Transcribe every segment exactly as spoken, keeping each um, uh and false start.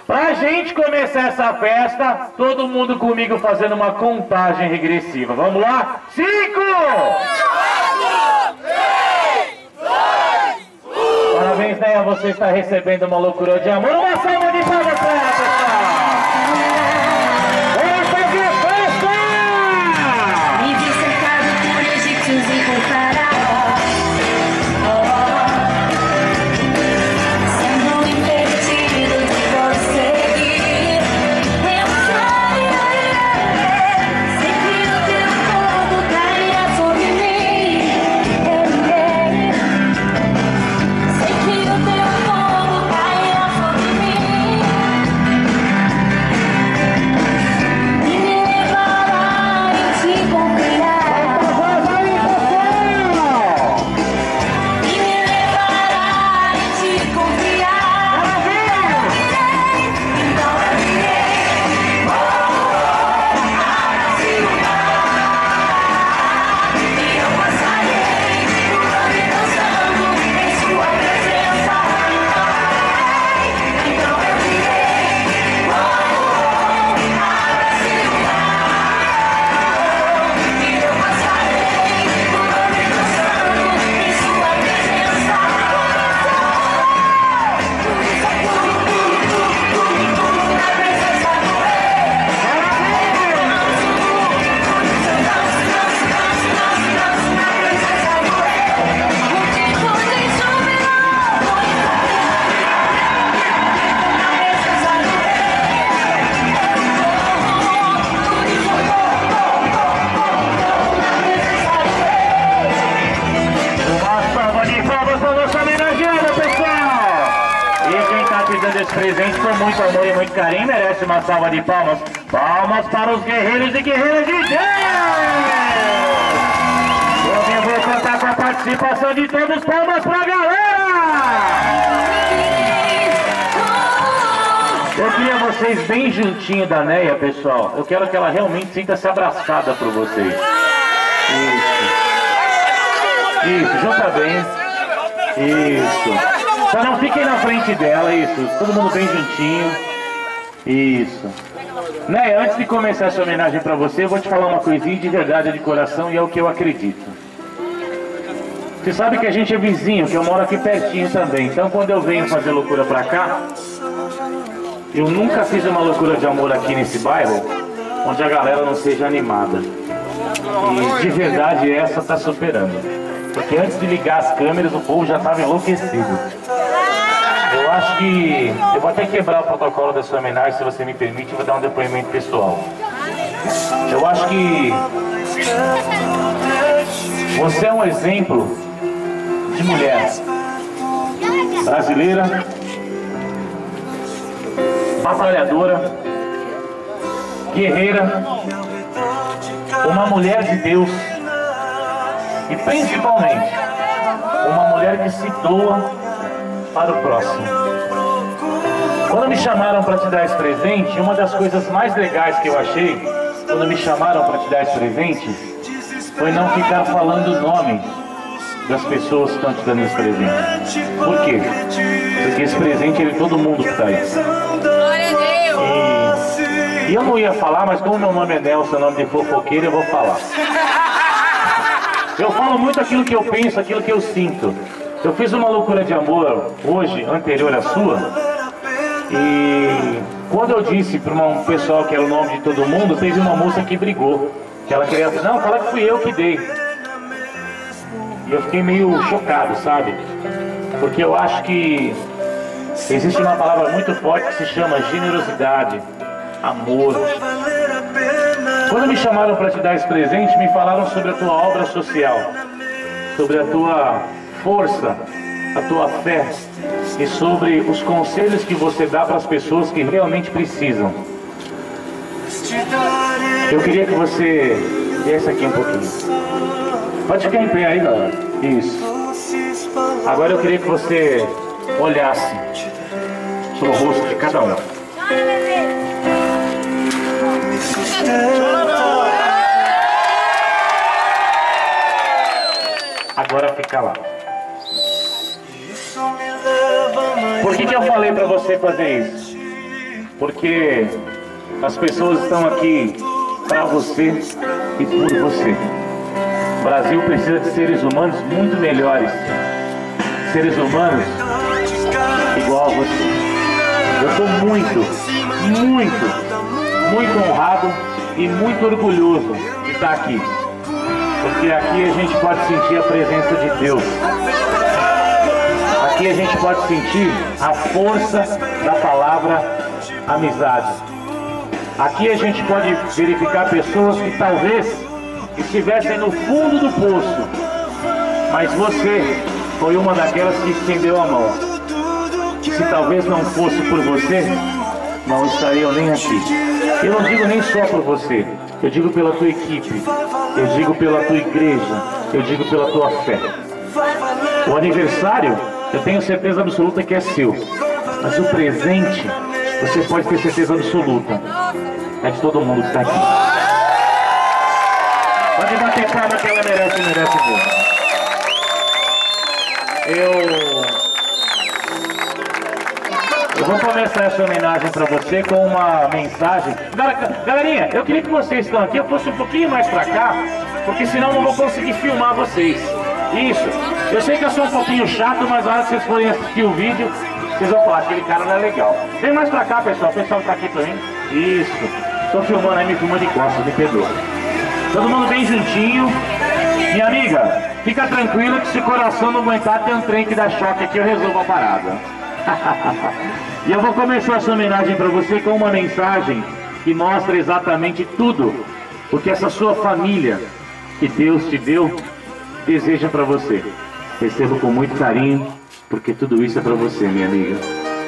Pra gente começar essa festa, todo mundo comigo fazendo uma contagem regressiva. Vamos lá? Cinco! Parabéns, né? Você está recebendo uma loucura de amor. Uma salva de palmas para ela, pessoal! Vamos fazer festa! Me vi cercado por egípcios e por faraó, sendo impedido de conseguir. Eu sei, sei que o teu fogo cairá sobre mim. Eu sei que o teu fogo cairá sobre mim e me levará e te confiar. E me levará e te confiar. Então eu irei para esse lugar e eu passarei pulando e dançando em sua presença. Então eu irei para esse lugar e eu passarei pulando e dançando em sua presença. Tudo isso é tudo, tudo, tudo, tudo, tudo na presença do Rei. Danço, danço, danço, danço, danço, danço na presença do Rei. Multidões em júbilo, na presença do Uma salva de palmas para nossa homenageada, pessoal! E quem está te dando esse presente com muito amor e muito carinho merece uma salva de palmas. Palmas para os guerreiros e guerreiras de Deus! Eu vou contar com a participação de todos. Palmas para a galera! Eu queria vocês bem juntinho da Neia, pessoal. Eu quero que ela realmente sinta-se abraçada por vocês. Isso. Isso, junta bem. Isso. Só não fiquem na frente dela, isso. Todo mundo bem juntinho. Isso. Neia, antes de começar essa homenagem pra você, eu vou te falar uma coisinha de verdade, de coração, e é o que eu acredito. Você sabe que a gente é vizinho, que eu moro aqui pertinho também. Então quando eu venho fazer loucura pra cá, eu nunca fiz uma loucura de amor aqui nesse bairro onde a galera não seja animada. E de verdade essa tá superando. Porque antes de ligar as câmeras o povo já estava enlouquecido. Eu acho que... eu vou até quebrar o protocolo da sua homenagem, se você me permite, eu vou dar um depoimento pessoal. Eu acho que você é um exemplo de mulher brasileira, batalhadora, guerreira, uma mulher de Deus e principalmente uma mulher que se doa para o próximo. Quando me chamaram para te dar esse presente, uma das coisas mais legais que eu achei quando me chamaram para te dar esse presente foi não ficar falando o nome das pessoas que estão te dando esse presente. Por quê? Porque esse presente é de todo mundo que está aí. E, e eu não ia falar, mas como meu nome é Nelson, nome de fofoqueiro, eu vou falar. Eu falo muito aquilo que eu penso, aquilo que eu sinto. Eu fiz uma loucura de amor hoje, anterior à sua, e quando eu disse para um pessoal que era o nome de todo mundo, teve uma moça que brigou. Que ela queria, não, fala que fui eu que dei. E eu fiquei meio chocado, sabe? Porque eu acho que existe uma palavra muito forte que se chama generosidade, amor. Quando me chamaram para te dar esse presente, me falaram sobre a tua obra social, sobre a tua força, a tua fé e sobre os conselhos que você dá para as pessoas que realmente precisam. Eu queria que você viesse aqui um pouquinho. Pode ficar em pé aí, galera. Isso. Agora eu queria que você olhasse pro rosto de cada um. Agora fica lá. Por que que eu falei pra você fazer isso? porque as pessoas estão aqui para você e por você. O Brasil precisa de seres humanos muito melhores, seres humanos igual a você. Eu estou muito, muito, muito honrado e muito orgulhoso de estar aqui, porque aqui a gente pode sentir a presença de Deus. Aqui a gente pode sentir a força da palavra amizade. Aqui a gente pode verificar pessoas que talvez estivessem no fundo do poço, mas você foi uma daquelas que estendeu a mão. Se talvez não fosse por você, não estariam nem aqui. Eu não digo nem só por você, eu digo pela tua equipe, eu digo pela tua igreja, eu digo pela tua fé. O aniversário, eu tenho certeza absoluta que é seu, mas o presente, você pode ter certeza absoluta, é de todo mundo que está aqui. Pode bater palma que ela merece, merece mesmo. Eu... Eu vou começar essa homenagem para você com uma mensagem. Galerinha, eu queria que vocês estão aqui, eu fosse um pouquinho mais para cá, porque senão não vou conseguir filmar vocês. Isso. Eu sei que eu sou um pouquinho chato, mas na hora que vocês forem assistir o vídeo, vocês vão falar, aquele cara não é legal. Vem mais pra cá, pessoal. O pessoal tá aqui também. Isso. Tô filmando aí, me filmando de costas, me perdoa. Todo mundo bem juntinho. Minha amiga, fica tranquila que se o coração não aguentar, tem um trem que dá choque aqui, eu resolvo a parada. E eu vou começar essa homenagem pra você com uma mensagem que mostra exatamente tudo o que essa sua família que Deus te deu deseja pra você. Receba com muito carinho, porque tudo isso é pra você, minha amiga.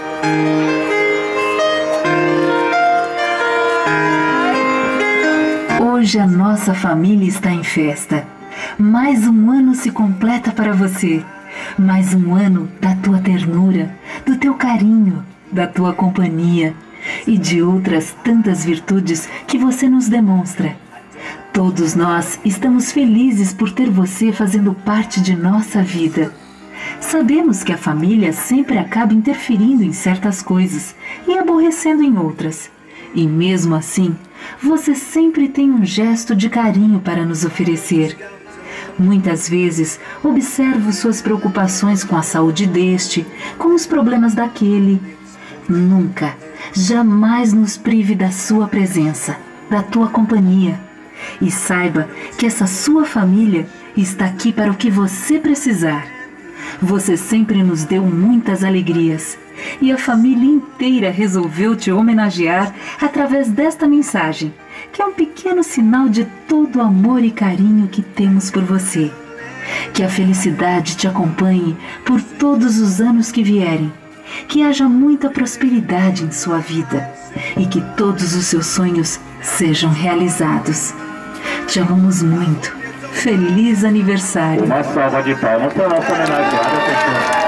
Hoje a nossa família está em festa. Mais um ano se completa para você. Mais um ano da tua ternura, do teu carinho, da tua companhia e de outras tantas virtudes que você nos demonstra. Todos nós estamos felizes por ter você fazendo parte de nossa vida. Sabemos que a família sempre acaba interferindo em certas coisas e aborrecendo em outras. E mesmo assim, você sempre tem um gesto de carinho para nos oferecer. Muitas vezes, observo suas preocupações com a saúde deste, com os problemas daquele. Nunca, jamais nos prive da sua presença, da tua companhia. E saiba que essa sua família está aqui para o que você precisar. Você sempre nos deu muitas alegrias e a família inteira resolveu te homenagear através desta mensagem, que é um pequeno sinal de todo o amor e carinho que temos por você. Que a felicidade te acompanhe por todos os anos que vierem, que haja muita prosperidade em sua vida e que todos os seus sonhos sejam realizados. Te amamos muito. Feliz aniversário. Uma salva de palmas para a nossa homenageada, pessoal.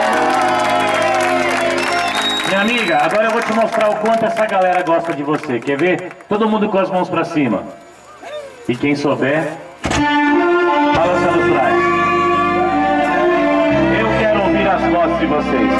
Minha amiga, agora eu vou te mostrar o quanto essa galera gosta de você. Quer ver? Todo mundo com as mãos para cima. E quem souber, balançando os braços. Eu quero ouvir as vozes de vocês.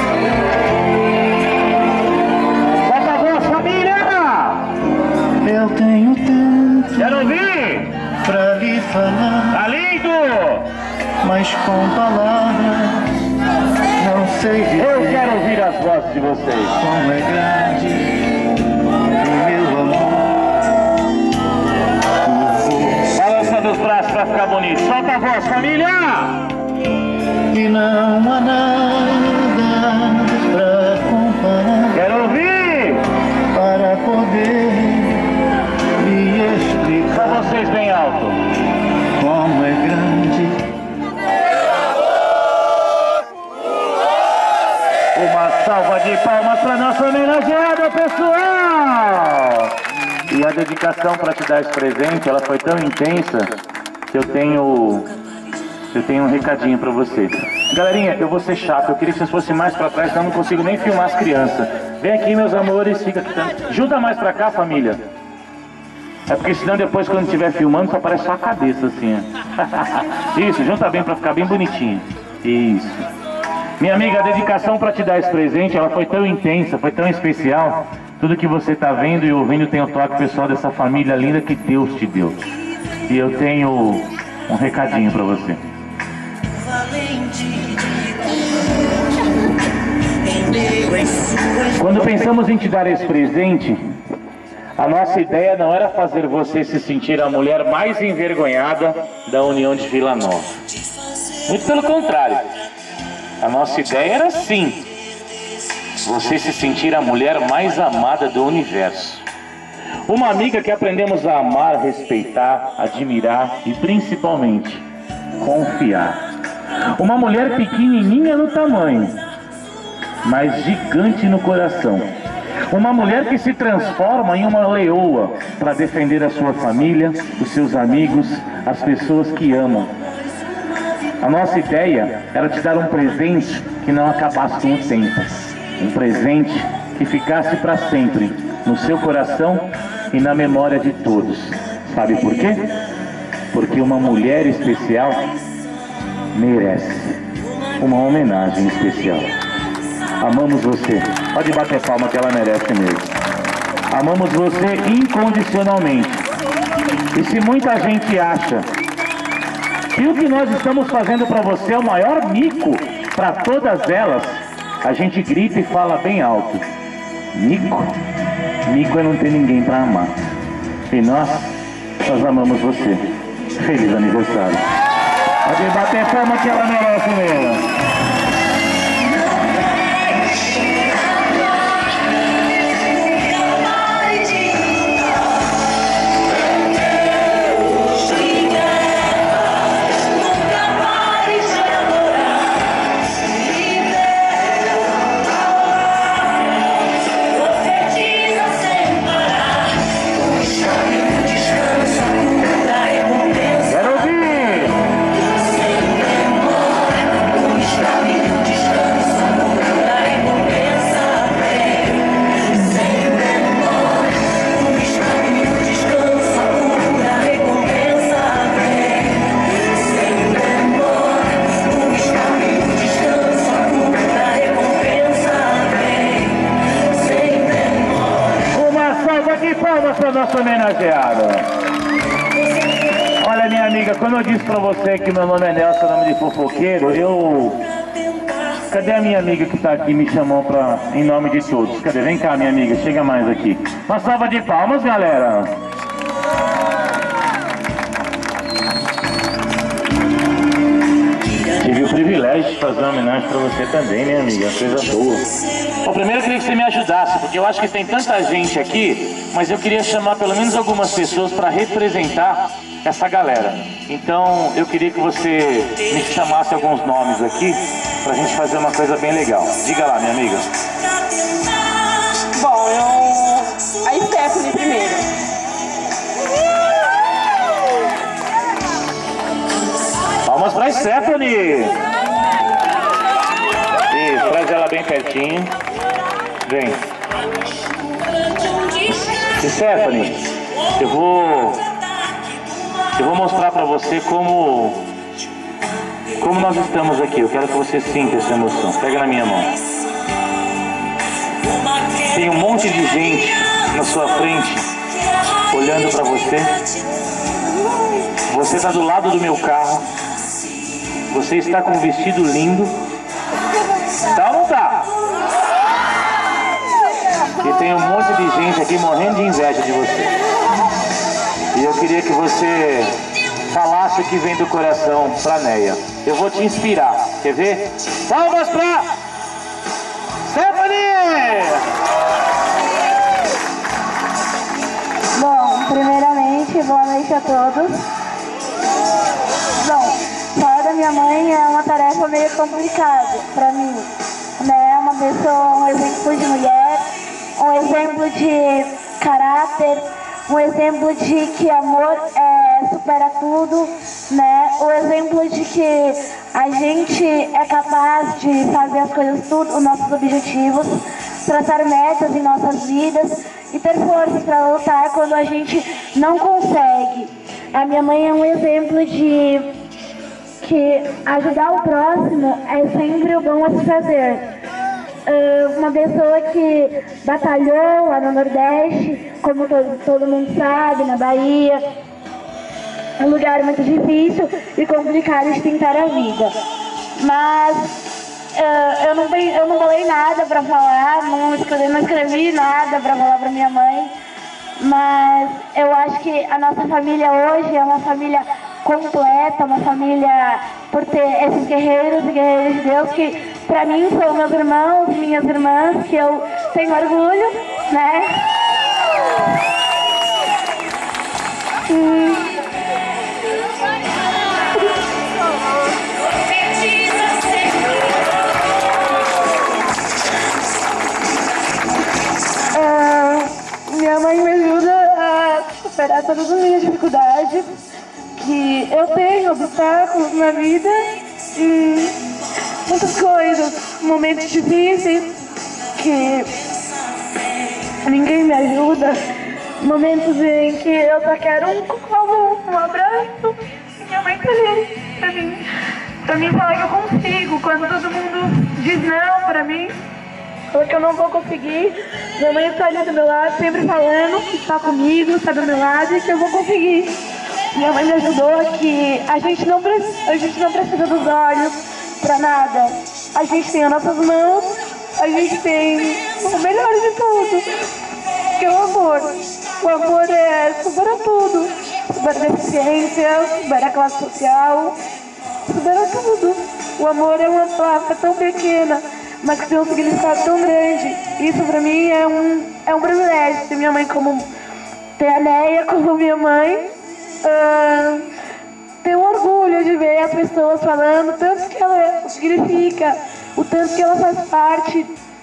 Solta a voz, família! Eu tenho tanto Quero ouvir! pra lhe falar, Tá lindo! mas com palavras não sei dizer Eu quero ouvir as vozes de vocês. como é grande o meu amor por você. Balançando os braços pra ficar bonito. Solta a voz, família! E não há nada pra comparar, Quero ouvir! para poder lhe Pra explicar vocês bem alto. como é grande. Uma salva de palmas para nossa homenageada, pessoal! E a dedicação para te dar esse presente, ela foi tão intensa que eu tenho eu tenho um recadinho para você. Galerinha, eu vou ser chato, eu queria que vocês fossem mais para trás, senão eu não consigo nem filmar as crianças. Vem aqui, meus amores, fica aqui também. Junta mais para cá, família. É porque senão depois quando estiver filmando só aparece só a cabeça assim, ó. Isso, junta bem para ficar bem bonitinho. Isso. Minha amiga, a dedicação para te dar esse presente, ela foi tão intensa, foi tão especial, Tudo que você está vendo e ouvindo tem o toque pessoal dessa família linda que Deus te deu. E eu tenho um recadinho para você. Quando pensamos em te dar esse presente, a nossa ideia não era fazer você se sentir a mulher mais envergonhada da União de Vila Nova. Muito pelo contrário. A nossa ideia era sim, você se sentir a mulher mais amada do universo. Uma amiga que aprendemos a amar, respeitar, admirar e principalmente confiar. Uma mulher pequenininha no tamanho, mas gigante no coração. Uma mulher que se transforma em uma leoa para defender a sua família, os seus amigos, as pessoas que amam. A nossa ideia era te dar um presente que não acabasse com o tempo. Um presente que ficasse para sempre no seu coração e na memória de todos. Sabe por quê? Porque uma mulher especial merece uma homenagem especial. Amamos você. Pode bater palma que ela merece mesmo. Amamos você incondicionalmente. E se muita gente acha que o que nós estamos fazendo para você é o maior mico para todas elas, a gente grita e fala bem alto. Mico? Mico é não ter ninguém para amar. E nós, nós amamos você. Feliz aniversário. Pode bater palma que ela merece mesmo. Palmas para nossa homenageada. Olha, minha amiga, quando eu disse para você que meu nome é Nelson, nome de fofoqueiro, eu... Cadê a minha amiga que está aqui me chamou pra... em nome de todos? Cadê? Vem cá, minha amiga, chega mais aqui. Uma salva de palmas, galera. Tive o privilégio de fazer uma homenagem para você também, minha amiga, coisa boa. Bom, primeiro eu queria que você me ajudasse, porque eu acho que tem tanta gente aqui, mas eu queria chamar pelo menos algumas pessoas para representar essa galera. Então eu queria que você me chamasse alguns nomes aqui, pra gente fazer uma coisa bem legal. Diga lá, minha amiga. Bom, eu... a Stephanie primeiro. Palmas pra Stephanie! Isso, traz ela bem pertinho. Vem. Stephanie, eu vou... Eu vou mostrar pra você como... Como nós estamos aqui. Eu quero que você sinta essa emoção. Pega na minha mão. Tem um monte de gente na sua frente olhando pra você. Você está do lado do meu carro. Você está com um vestido lindo. Tá ou não tá? E tem um monte de gente aqui morrendo de inveja de você. E eu queria que você falasse o que vem do coração pra Neia. Eu vou te inspirar. Quer ver? Palmas pra Stephanie! Bom, primeiramente, boa noite a todos. Bom, falar da minha mãe é uma tarefa meio complicada pra mim. Né? É uma pessoa, um exemplo de mulher, um exemplo de caráter, um exemplo de que amor é, supera tudo, né? O exemplo de que a gente é capaz de fazer as coisas tudo, os nossos objetivos, traçar metas em nossas vidas e ter forças para lutar quando a gente não consegue. A minha mãe é um exemplo de que ajudar o próximo é sempre o bom a se fazer. uh, uma pessoa que batalhou lá no Nordeste, como todo, todo mundo sabe, na Bahia. Um lugar muito difícil e complicado de tentar a vida. Mas uh, eu, não, eu não falei nada pra falar, não escrevi, não escrevi nada pra falar pra minha mãe. Mas eu acho que a nossa família hoje é uma família completa, uma família por ter esses guerreiros e guerreiras de Deus que pra mim são meus irmãos, minhas irmãs, que eu tenho orgulho, né? E... Minha mãe me ajuda a superar todas as minhas dificuldades, que eu tenho obstáculos na vida e muitas coisas, momentos difíceis que ninguém me ajuda, momentos em que eu só quero um colo, um abraço, e minha mãe tá ali pra mim, pra mim falar que eu consigo, quando todo mundo diz não pra mim, que eu não vou conseguir, minha mãe está ali do meu lado, sempre falando que está comigo, está do meu lado e que eu vou conseguir. Minha mãe me ajudou que a gente não, a gente não precisa dos olhos para nada. A gente tem as nossas mãos, a gente tem o melhor de tudo, que é o amor. O amor é supera tudo, supera a deficiência, supera a classe social, supera tudo. O amor é uma palavra tão pequena, mas que tem um significado tão grande. Isso pra mim é um, é um privilégio ter minha mãe como... ter a Neia como minha mãe. Uh, ter um orgulho de ver as pessoas falando o tanto que ela significa, o tanto que ela faz parte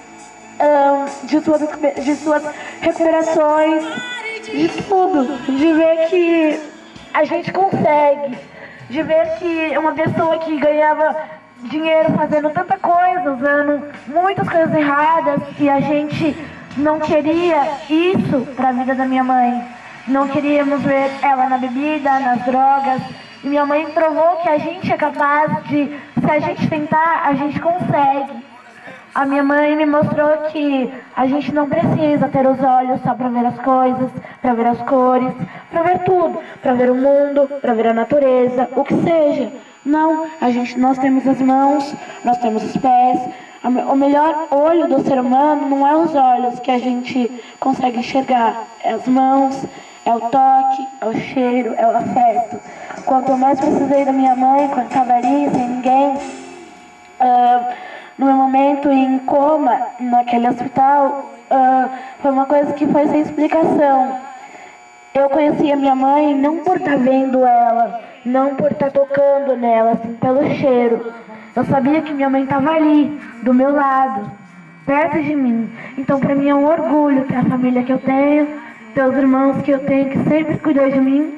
uh, de, suas, de suas recuperações, de tudo. De ver que a gente consegue. De ver que uma pessoa que ganhava dinheiro fazendo tanta coisa, usando muitas coisas erradas, e a gente não queria isso para a vida da minha mãe. Não queríamos ver ela na bebida, nas drogas. E minha mãe provou que a gente é capaz de, se a gente tentar, a gente consegue. A minha mãe me mostrou que a gente não precisa ter os olhos só para ver as coisas, para ver as cores, para ver tudo, para ver o mundo, para ver a natureza, o que seja. Não, a gente, nós temos as mãos, nós temos os pés. O melhor olho do ser humano não é os olhos que a gente consegue enxergar, é as mãos, é o toque, é o cheiro, é o afeto. Quanto eu mais precisei da minha mãe, quando estava ali, sem ninguém, uh, no meu momento em coma, naquele hospital, uh, foi uma coisa que foi sem explicação. Eu conheci a minha mãe não por estar vendo ela, não por estar tocando nela, assim, pelo cheiro. Eu sabia que minha mãe estava ali, do meu lado, perto de mim. Então, para mim é um orgulho ter a família que eu tenho, ter os irmãos que eu tenho, que sempre cuidou de mim.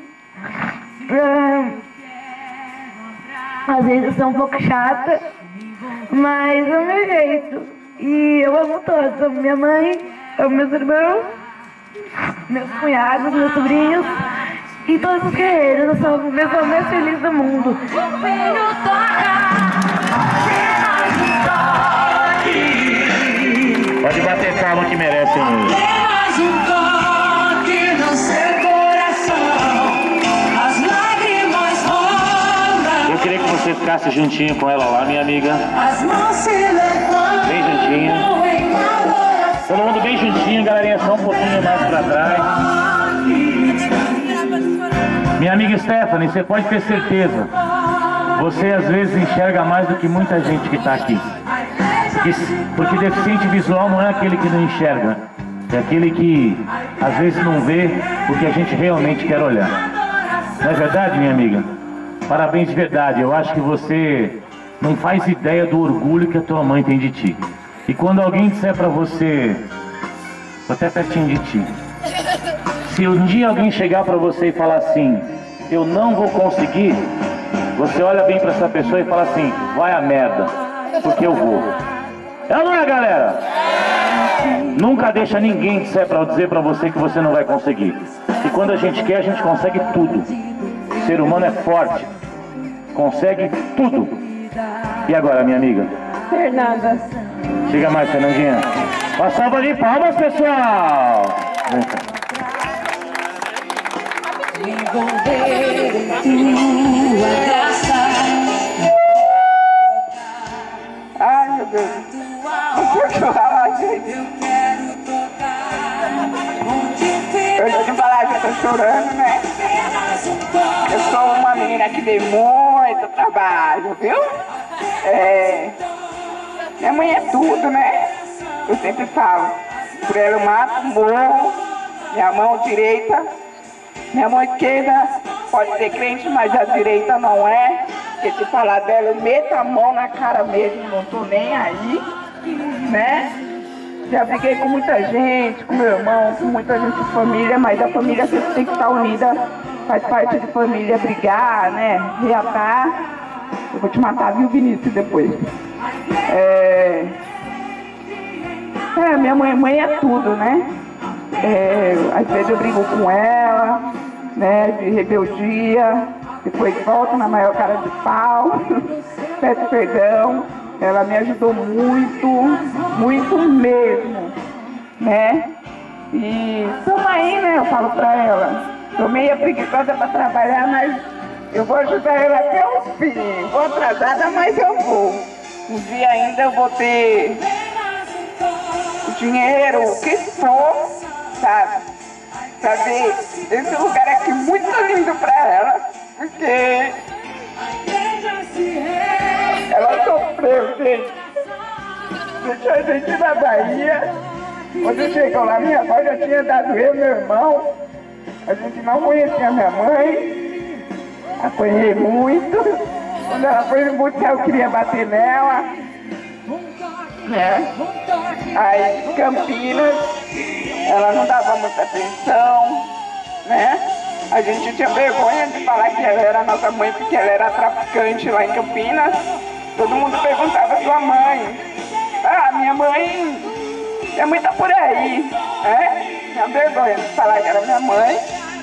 Uh, às vezes eu sou um pouco chata, mas é o meu jeito. E eu amo todos. Amo minha mãe, amo meus irmãos, meus cunhados, meus sobrinhos e todos os guerreiros. Eu sou a pessoa mais feliz do mundo. Pode bater palma que merece, hein? Eu queria que você ficasse juntinho com ela lá, minha amiga. Bem juntinho. Todo mundo bem juntinho, galerinha, só um pouquinho mais pra trás. Minha amiga Stephanie, você pode ter certeza, você às vezes enxerga mais do que muita gente que tá aqui. Porque, porque deficiente visual não é aquele que não enxerga, é aquele que às vezes não vê o que a gente realmente quer olhar. Não é verdade, minha amiga? Parabéns de verdade, eu acho que você não faz ideia do orgulho que a tua mãe tem de ti. E quando alguém disser pra você, tô até pertinho de ti, se um dia alguém chegar pra você e falar assim, eu não vou conseguir, você olha bem pra essa pessoa e fala assim, vai a merda, porque eu vou. É ou não é, galera? Nunca deixa ninguém dizer pra, dizer pra você que você não vai conseguir. E quando a gente quer, a gente consegue tudo. O ser humano é forte, consegue tudo. E agora, minha amiga? Fernanda. Diga mais, Fernandinha. Uma salva de palmas, pessoal! Vem cá. Ai, meu Deus. Não sei falar, gente. Eu já te falar, já tô chorando, né? Eu sou uma menina que dei muito trabalho, viu? É... Minha mãe é tudo, né? Eu sempre falo. Por ela eu mato, morro. Minha mão direita. Minha mão esquerda pode ser crente, mas a direita não é. Porque se falar dela, eu meto a mão na cara mesmo, não tô nem aí, né? Já briguei com muita gente, com meu irmão, com muita gente de família, mas a família sempre tem que estar unida. Faz parte de família brigar, né? Reatar. Eu vou te matar, viu, Vinícius, depois. É... é, minha mãe, mãe é tudo, né? É, às vezes eu brigo com ela, né? De rebeldia. Depois volto na maior cara de pau. Peço perdão. Ela me ajudou muito, muito mesmo, né? E estamos aí, né? Eu falo pra ela. Tô meio preguiçosa pra trabalhar, mas eu vou ajudar ela até o fim. Vou atrasada, mas eu vou. Um dia ainda eu vou ter o dinheiro, o que for, sabe? Pra ver esse lugar aqui muito lindo pra ela. Porque ela sofreu, gente. Deixou a gente na Bahia. Quando chegou lá, minha avó já tinha dado eu e meu irmão. A gente não conhecia minha mãe. Apanhei muito. Quando ela foi no buscar, eu queria bater nela. Né? Aí, Campinas, ela não dava muita atenção, né? A gente tinha vergonha de falar que ela era nossa mãe, porque ela era traficante lá em Campinas. Todo mundo perguntava a sua mãe. Ah, minha mãe, minha mãe tá por aí, né? Tinha vergonha de falar que era minha mãe.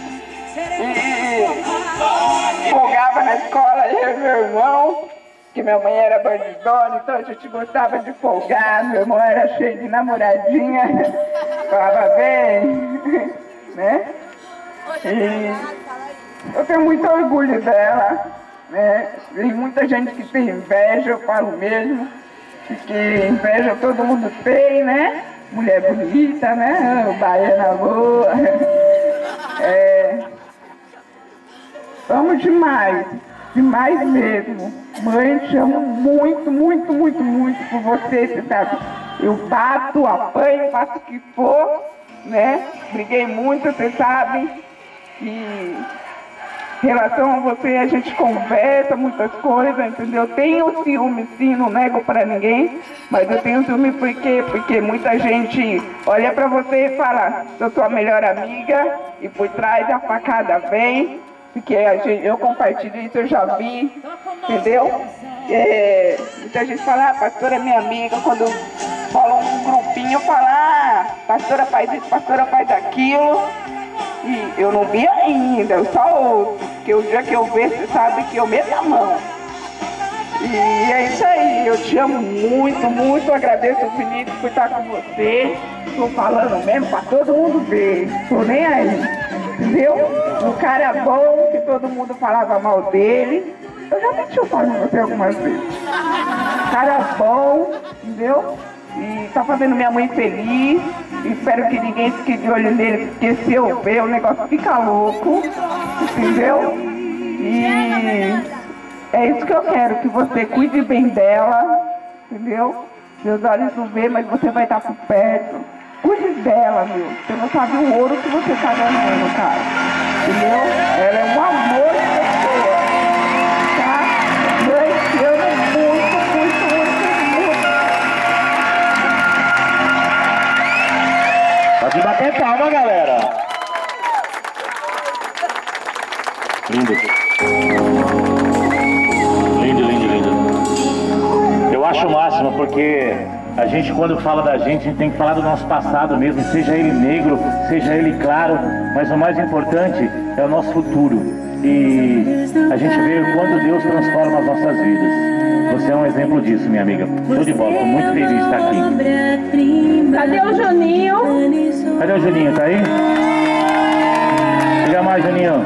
E folgava na escola, eu e meu irmão, que minha mãe era bandidona, então a gente gostava de folgar. Meu irmão era cheio de namoradinha, falava bem, né? E eu tenho muito orgulho dela, né? Tem muita gente que tem inveja, eu falo mesmo, porque inveja todo mundo tem, né? Mulher bonita, né? Baiana boa. É... Amo demais, demais mesmo. Mãe, te amo muito, muito, muito, muito por você, você sabe? Eu bato, apanho, faço o que for, né? Briguei muito, você sabe? E em relação a você, a gente conversa muitas coisas, entendeu? Tenho ciúme, sim, não nego pra ninguém, mas eu tenho ciúme por quê? Porque muita gente olha pra você e fala, sou tua melhor amiga, e por trás a facada vem, porque a gente, eu compartilho isso, eu já vi, entendeu? É, muita gente fala, ah, pastora é minha amiga, quando rola um grupinho, fala, ah, pastora faz isso, pastora faz aquilo. E eu não vi ainda, eu só ouço, porque o dia que eu ver, você sabe que eu meto a mão. E é isso aí, eu te amo muito, muito, agradeço o Vinícius por estar com você. Tô falando mesmo pra todo mundo ver, tô nem aí, entendeu? Um cara bom, que todo mundo falava mal dele. Eu já menti o pau em você algumas vezes. Cara bom, entendeu? E tá fazendo minha mãe feliz. Espero que ninguém fique de olho nele, porque se eu ver o negócio fica louco, entendeu? E é isso que eu quero, que você cuide bem dela, entendeu? Seus olhos não vê, mas você vai estar por perto. Cuide dela, meu. Você não sabe o ouro que você tá ganhando, cara. Entendeu? Ela é um amor de pessoa. Tá? Mãe, te amo muito, muito, muito, muito. Pode bater palma, galera. Lindo. Lindo, lindo, lindo. Eu acho o máximo, porque a gente, quando fala da gente, a gente tem que falar do nosso passado mesmo, seja ele negro, seja ele claro, mas o mais importante é o nosso futuro. E a gente vê quando Deus transforma as nossas vidas. Você é um exemplo disso, minha amiga. Show de bola, tô muito feliz de estar aqui. Cadê o Juninho? Cadê o Juninho? Tá aí? Chega mais, Juninho.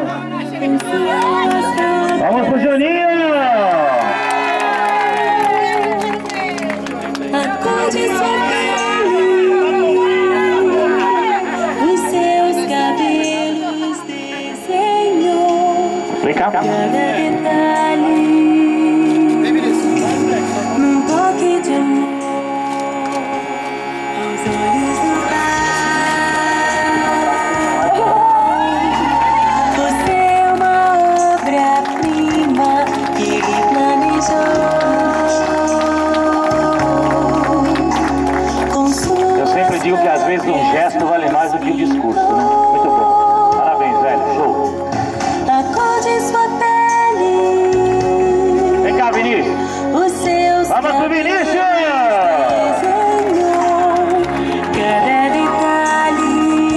Vamos pro Juninho! Acorde sua pele, os seus cabelos desenhou Vem cá. cada detalhe num toque de amor aos olhos do pai. Você é uma obra-prima que ele planejou. Eu sempre digo que às vezes um gesto vale mais do que o discurso, né? Muito bom. Parabéns, velho. Show. A cor de sua pele, Vem cá, Vinícius. os seus Vamos pro Vinícius! desenhou cada detalhe.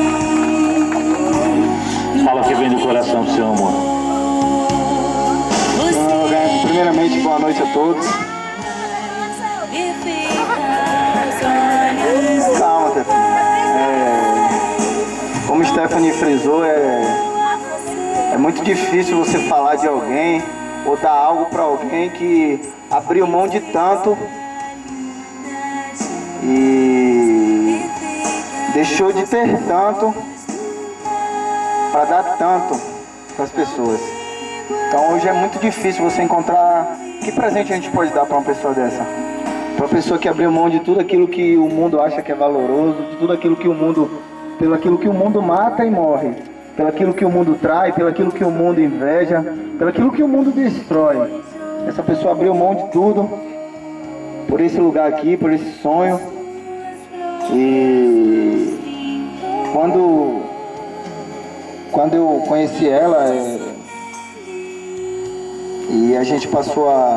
Fala o que vem do coração pro seu amor. Você Primeiramente, boa noite a todos. Calma, Stephanie. É, como Stephanie frisou, é, é muito difícil você falar de alguém ou dar algo para alguém que abriu mão de tanto e deixou de ter tanto para dar tanto para as pessoas. Então hoje é muito difícil você encontrar que presente a gente pode dar para uma pessoa dessa. Para uma pessoa que abriu mão de tudo aquilo que o mundo acha que é valoroso, de tudo aquilo que o mundo, pelo aquilo que o mundo mata e morre, pelo aquilo que o mundo trai, pelo aquilo que o mundo inveja, pelo aquilo que o mundo destrói. Essa pessoa abriu mão de tudo por esse lugar aqui, por esse sonho. E quando quando eu conheci ela é, e a gente passou a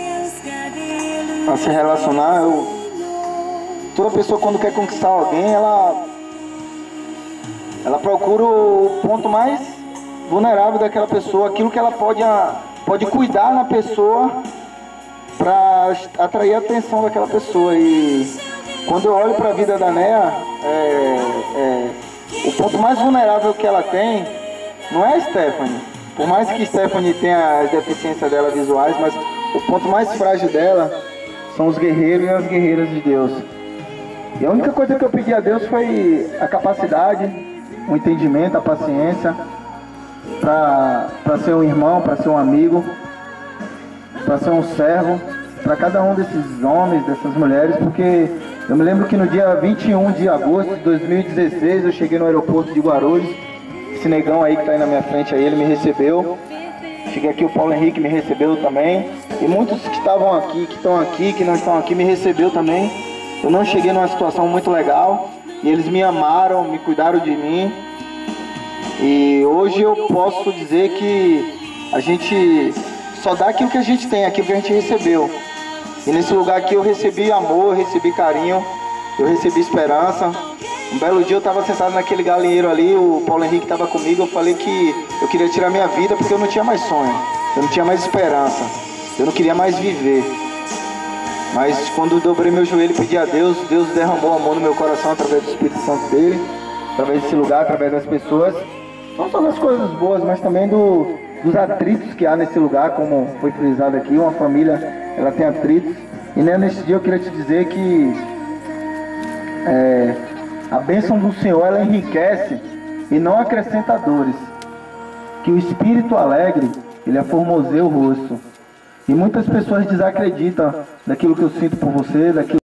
a se relacionar, eu, toda pessoa quando quer conquistar alguém, ela ela procura o ponto mais vulnerável daquela pessoa, aquilo que ela pode, pode cuidar na pessoa para atrair a atenção daquela pessoa. E quando eu olho para a vida da Nea, é, é, o ponto mais vulnerável que ela tem não é a Stephanie, por mais que Stephanie tenha as deficiências dela visuais, mas o ponto mais frágil dela são os guerreiros e as guerreiras de Deus. E a única coisa que eu pedi a Deus foi a capacidade, o entendimento, a paciência para ser um irmão, para ser um amigo, para ser um servo para cada um desses homens, dessas mulheres, porque eu me lembro que no dia vinte e um de agosto de dois mil e dezesseis eu cheguei no aeroporto de Guarulhos. Esse negão aí que está aí na minha frente aí, ele me recebeu. Cheguei aqui, o Paulo Henrique me recebeu também. E muitos que estavam aqui, que estão aqui, que não estão aqui, me recebeu também. Eu não cheguei numa situação muito legal. E eles me amaram, me cuidaram de mim. E hoje eu posso dizer que a gente só dá aquilo que a gente tem, aquilo que a gente recebeu. E nesse lugar aqui eu recebi amor, eu recebi carinho, eu recebi esperança. Um belo dia eu estava sentado naquele galinheiro ali, o Paulo Henrique estava comigo, eu falei que eu queria tirar minha vida porque eu não tinha mais sonho, eu não tinha mais esperança, eu não queria mais viver. Mas quando eu dobrei meu joelho e pedi a Deus, Deus derramou amor no meu coração através do Espírito Santo dele, através desse lugar, através das pessoas. Não só das coisas boas, mas também do, dos atritos que há nesse lugar, como foi frisado aqui, uma família, ela tem atritos. E né, nesse dia eu queria te dizer que é, a bênção do Senhor, ela enriquece e não acrescenta dores. Que o espírito alegre, ele aformoseia o rosto. E muitas pessoas desacreditam daquilo que eu sinto por você, daquilo